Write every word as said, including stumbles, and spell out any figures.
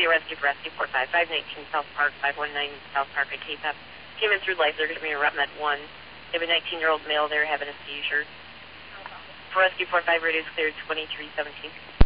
rescue for Rescue four five, five nineteen South Park, five one nine South Park at Cape Up. Came in through life, they're going to be in RepMed one. They have a nineteen-year-old male there having a seizure. For Rescue four five, radio's cleared twenty-three seventeen.